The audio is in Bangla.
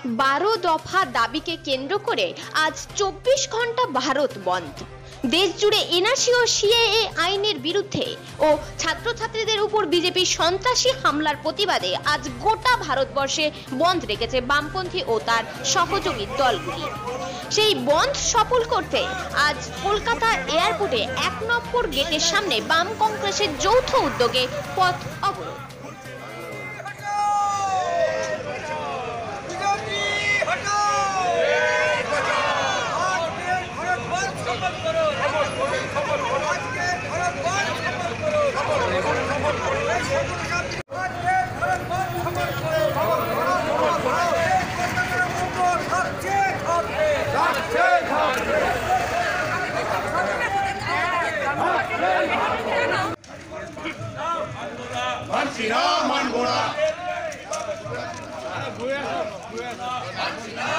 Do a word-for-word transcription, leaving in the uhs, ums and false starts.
বারো দফা দাবিকে কেন্দ্র করে আজ চব্বিশ ঘন্টা ভারত বন্ধ। দেশ জুড়ে এনআরসি ও সিএএ আইনের বিরুদ্ধে ও ছাত্রছাত্রীদের উপর বিজেপির সন্ত্রাসী হামলার প্রতিবাদে আজ গোটা ভারতবর্ষে বন্ধ রেখেছে বামপন্থী ও তার সহযোগী দলগুলি। সেই বন্ধ সফল করতে আজ কলকাতা এয়ারপোর্টে এক নম্বর গেটের সামনে বাম কংগ্রেসের যৌথ উদ্যোগে পথ অবরোধ। মানছি না, মানবো না।